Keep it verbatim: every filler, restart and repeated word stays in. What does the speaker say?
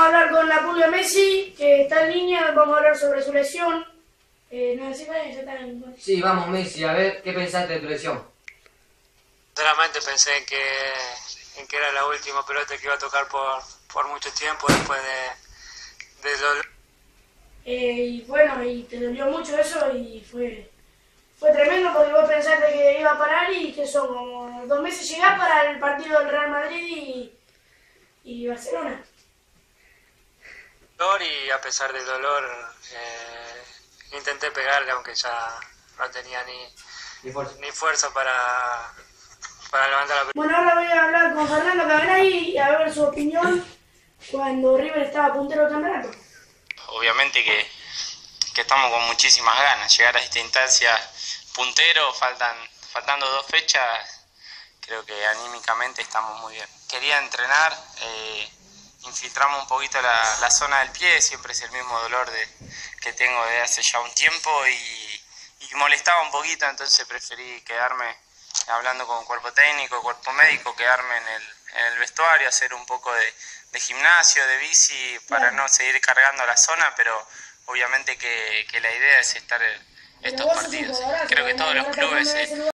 a hablar con la pulga Messi, que está en línea, vamos a hablar sobre su lesión. Eh, no sé cuál es, ya está en... Sí, vamos Messi, a ver, ¿qué pensaste de tu lesión? Sinceramente pensé en que, en que era la última pelota que iba a tocar por, por mucho tiempo después de, de lo... Eh, y bueno, y te dolió mucho eso y fue, fue tremendo porque vos pensaste que iba a parar y que son como dos meses llegás para el partido del Real Madrid y, y Barcelona. dolor y a pesar del dolor eh, intenté pegarle aunque ya no tenía ni, Ni fuerza. ni fuerza para, para levantar la pelota. Bueno, ahora voy a hablar con Fernando Caganay y a ver su opinión cuando River estaba puntero del campeonato. Obviamente que, que estamos con muchísimas ganas. Llegar a esta instancia puntero, faltan, faltando dos fechas, creo que anímicamente estamos muy bien. Quería entrenar, eh, infiltramos un poquito la, la zona del pie, siempre es el mismo dolor de, que tengo desde hace ya un tiempo y, y molestaba un poquito, entonces preferí quedarme hablando con cuerpo técnico, cuerpo médico, quedarme en el, en el vestuario, hacer un poco de, de gimnasio, de bici, para no seguir cargando la zona, pero obviamente que, que la idea es estar en estos partidos. Creo que todos los clubes...